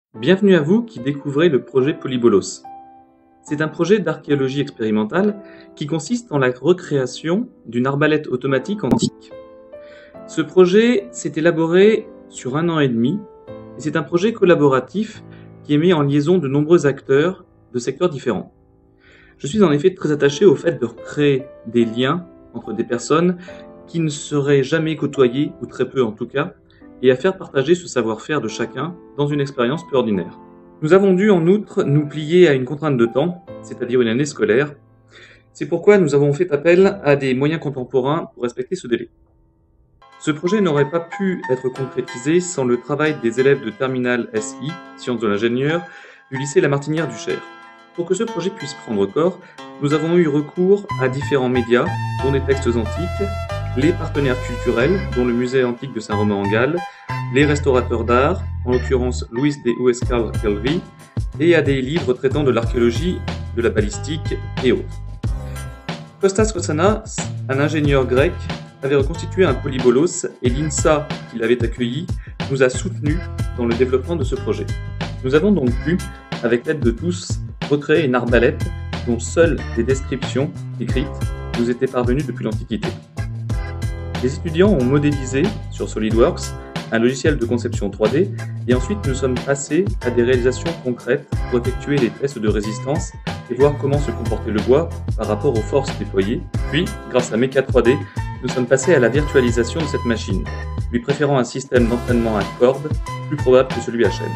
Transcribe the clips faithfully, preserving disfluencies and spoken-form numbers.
Bienvenue à vous qui découvrez le projet Polybolos. C'est un projet d'archéologie expérimentale qui consiste en la recréation d'une arbalète automatique antique. Ce projet s'est élaboré sur un an et demi et c'est un projet collaboratif qui met en liaison de nombreux acteurs de secteurs différents. Je suis en effet très attaché au fait de recréer des liens entre des personnes qui ne seraient jamais côtoyées, ou très peu en tout cas, et à faire partager ce savoir-faire de chacun dans une expérience peu ordinaire. Nous avons dû en outre nous plier à une contrainte de temps, c'est-à-dire une année scolaire. C'est pourquoi nous avons fait appel à des moyens contemporains pour respecter ce délai. Ce projet n'aurait pas pu être concrétisé sans le travail des élèves de terminale S I, Sciences de l'ingénieur, du lycée La Martinière du Cher. Pour que ce projet puisse prendre corps, nous avons eu recours à différents médias, dont des textes antiques, les partenaires culturels, dont le musée antique de Saint-Romain-en-Galles, les restaurateurs d'art, en l'occurrence Luis de Huescal Gelvi, et à des livres traitant de l'archéologie, de la balistique et autres. Kostas Kossanas, un ingénieur grec, avait reconstitué un polybolos et l'INSA qui l'avait accueilli nous a soutenus dans le développement de ce projet. Nous avons donc pu, avec l'aide de tous, recréer une arbalète dont seules les descriptions écrites nous étaient parvenues depuis l'Antiquité. Les étudiants ont modélisé sur SolidWorks un logiciel de conception trois D et ensuite nous sommes passés à des réalisations concrètes pour effectuer les tests de résistance et voir comment se comportait le bois par rapport aux forces déployées. Puis, grâce à Mecha trois D, nous sommes passés à la virtualisation de cette machine, lui préférant un système d'entraînement à cordes plus probable que celui à chaîne.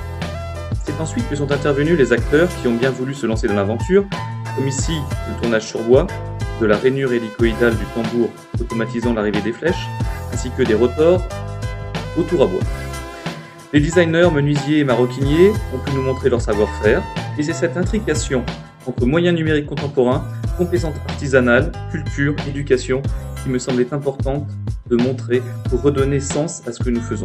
C'est ensuite que sont intervenus les acteurs qui ont bien voulu se lancer dans l'aventure, comme ici le tournage sur bois, de la rainure hélicoïdale du tambour automatisant l'arrivée des flèches, ainsi que des rotors autour à bois. Les designers, menuisiers et maroquiniers ont pu nous montrer leur savoir-faire, et c'est cette intrication entre moyens numériques contemporains, compétences artisanales, culture, éducation, qui me semblait importante de montrer pour redonner sens à ce que nous faisons.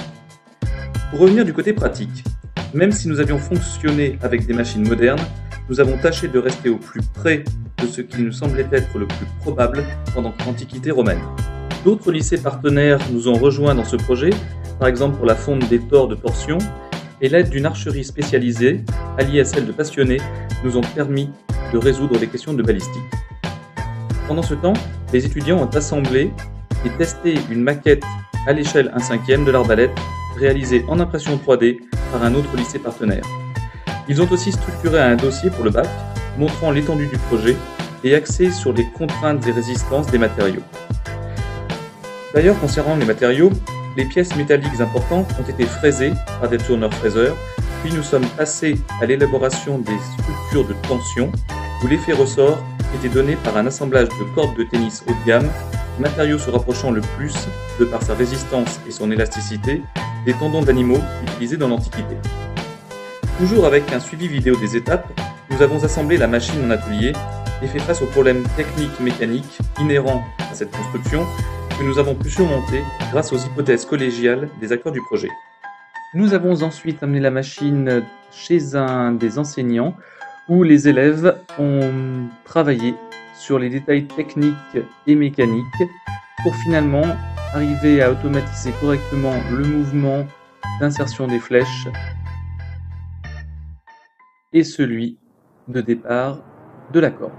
Pour revenir du côté pratique, même si nous avions fonctionné avec des machines modernes, nous avons tâché de rester au plus près de ce qui nous semblait être le plus probable pendant l'Antiquité romaine. D'autres lycées partenaires nous ont rejoints dans ce projet, par exemple pour la fonte des tors de torsion, et l'aide d'une archerie spécialisée, alliée à celle de passionnés, nous ont permis de résoudre les questions de balistique. Pendant ce temps, les étudiants ont assemblé et testé une maquette à l'échelle un cinquième de l'arbalète, réalisée en impression trois D par un autre lycée partenaire. Ils ont aussi structuré un dossier pour le bac, montrant l'étendue du projet et axé sur les contraintes et résistances des matériaux. D'ailleurs, concernant les matériaux, les pièces métalliques importantes ont été fraisées par des tourneurs-fraiseurs, puis nous sommes passés à l'élaboration des structures de tension, où l'effet ressort était donné par un assemblage de cordes de tennis haut de gamme, matériau se rapprochant le plus, de par sa résistance et son élasticité, des tendons d'animaux utilisés dans l'Antiquité. Toujours avec un suivi vidéo des étapes, nous avons assemblé la machine en atelier et fait face aux problèmes techniques mécaniques inhérents à cette construction que nous avons pu surmonter grâce aux hypothèses collégiales des acteurs du projet. Nous avons ensuite amené la machine chez un des enseignants où les élèves ont travaillé sur les détails techniques et mécaniques pour finalement arriver à automatiser correctement le mouvement d'insertion des flèches et celui de départ de la corde.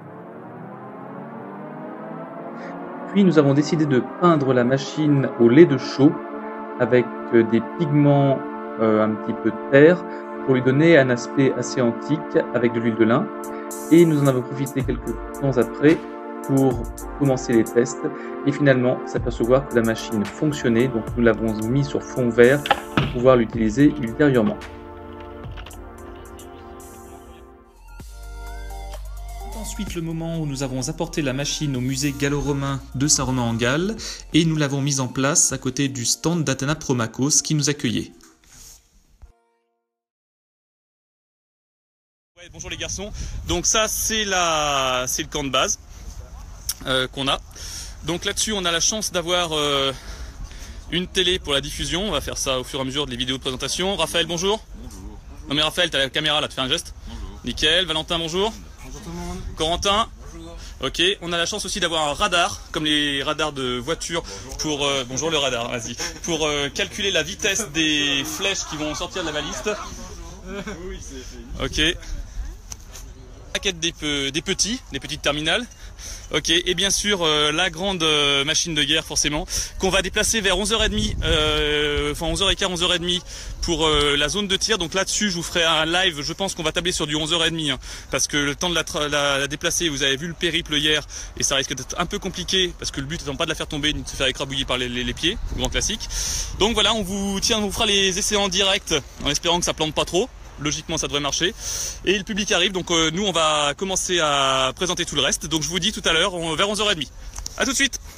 Puis nous avons décidé de peindre la machine au lait de chaux avec des pigments euh, un petit peu terre pour lui donner un aspect assez antique avec de l'huile de lin. Et nous en avons profité quelques temps après pour commencer les tests et finalement s'apercevoir que la machine fonctionnait, donc nous l'avons mis sur fond vert pour pouvoir l'utiliser ultérieurement. Ensuite le moment où nous avons apporté la machine au musée gallo-romain de Saint-Romain-en-Galles et nous l'avons mise en place à côté du stand d'Athana Promachos qui nous accueillait. Ouais, bonjour les garçons, donc ça c'est la... c'est le camp de base euh, qu'on a. Donc là-dessus on a la chance d'avoir euh, une télé pour la diffusion, on va faire ça au fur et à mesure des vidéos de présentation. Raphaël bonjour. Bonjour. Non mais Raphaël, t'as la caméra là, tu fais un geste. Bonjour. Nickel. Valentin bonjour. Bonjour tout le monde. Corentin. Bonjour. Ok, on a la chance aussi d'avoir un radar, comme les radars de voiture, bonjour. pour euh, bonjour le radar, vas-y, pour euh, calculer la vitesse des flèches qui vont sortir de la baliste. Ok. Maquette des, pe des petits, des petites terminales. Ok, et bien sûr euh, la grande euh, machine de guerre forcément, qu'on va déplacer vers onze heures trente, euh, enfin onze heures quinze, onze heures trente pour euh, la zone de tir. Donc là-dessus je vous ferai un live, je pense qu'on va tabler sur du onze heures trente, hein, parce que le temps de la, la, la déplacer, vous avez vu le périple hier, et ça risque d'être un peu compliqué, parce que le but étant pas de la faire tomber, ni de se faire écrabouiller par les, les, les pieds, grand classique. Donc voilà, on vous, tient, on vous fera les essais en direct, en espérant que ça plante pas trop. Logiquement ça devrait marcher et le public arrive, donc euh, nous on va commencer à présenter tout le reste, donc je vous dis tout à l'heure vers onze heures trente. A tout de suite.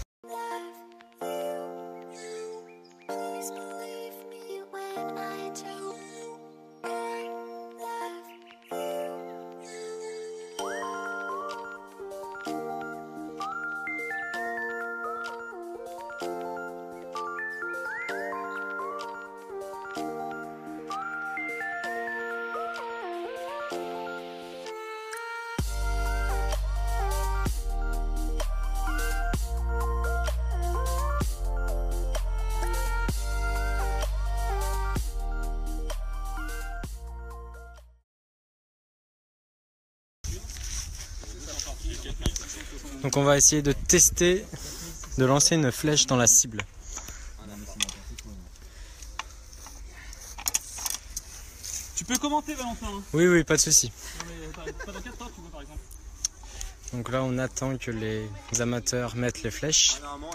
Donc on va essayer de tester, de lancer une flèche dans la cible. Tu peux commenter Valentin. Oui oui, pas de souci. Pas dans quatre heures tu veux par exemple. Donc là on attend que les amateurs mettent les flèches.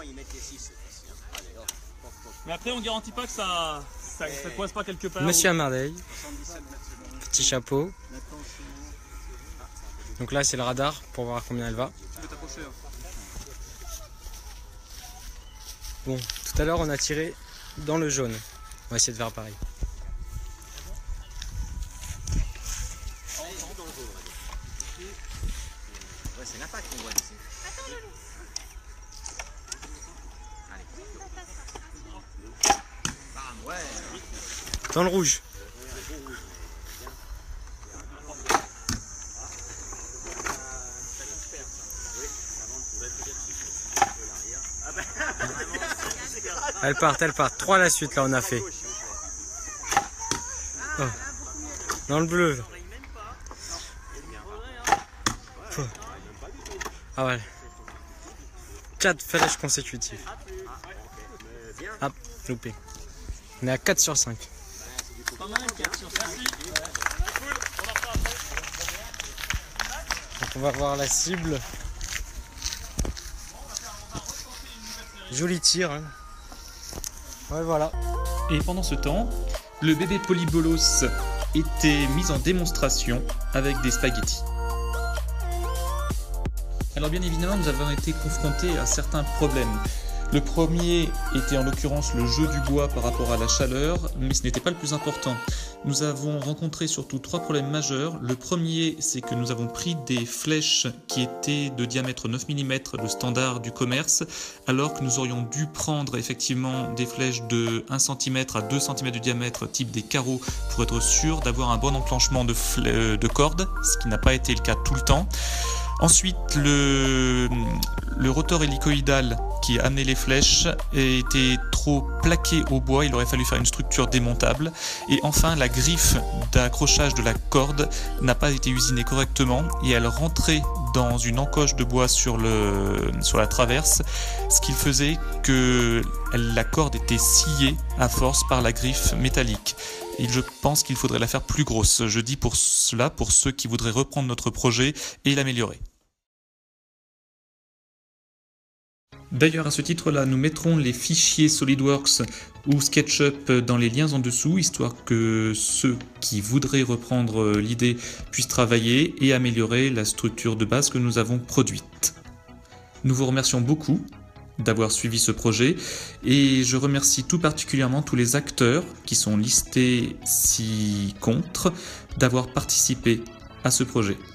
Mais après on garantit pas que ça ça, ça coince pas quelque part. Monsieur ou... Amardeil, petit chapeau. Donc là c'est le radar pour voir combien elle va. Bon, tout à l'heure on a tiré dans le jaune. On va essayer de faire pareil. C'est l'impact qu'on voit ici. Dans le rouge. Elle part, elle part. Trois à la suite, là, on a fait. Oh. Dans le bleu. Oh. Ah ouais. Quatre flèches consécutives. Hop, loupé. On est à quatre sur cinq. Donc on va voir la cible. Joli tir. Hein. Ouais, voilà. Et pendant ce temps, le bébé Polybolos était mis en démonstration avec des spaghettis. Alors bien évidemment, nous avons été confrontés à certains problèmes. Le premier était en l'occurrence le jeu du bois par rapport à la chaleur, mais ce n'était pas le plus important. Nous avons rencontré surtout trois problèmes majeurs. Le premier, c'est que nous avons pris des flèches qui étaient de diamètre neuf millimètres, le standard du commerce, alors que nous aurions dû prendre effectivement des flèches de un centimètre à deux centimètres de diamètre, type des carreaux, pour être sûr d'avoir un bon enclenchement de, de cordes, ce qui n'a pas été le cas tout le temps. Ensuite, le, le rotor hélicoïdal qui amenait les flèches était trop plaqué au bois, il aurait fallu faire une structure démontable. Et enfin, la griffe d'accrochage de la corde n'a pas été usinée correctement et elle rentrait dans une encoche de bois sur, le, sur la traverse, ce qui faisait que la corde était sciée à force par la griffe métallique. Et je pense qu'il faudrait la faire plus grosse. Je dis pour cela, pour ceux qui voudraient reprendre notre projet et l'améliorer. D'ailleurs, à ce titre-là, nous mettrons les fichiers SolidWorks ou SketchUp dans les liens en dessous, histoire que ceux qui voudraient reprendre l'idée puissent travailler et améliorer la structure de base que nous avons produite. Nous vous remercions beaucoup d'avoir suivi ce projet et je remercie tout particulièrement tous les acteurs qui sont listés ci-contre d'avoir participé à ce projet.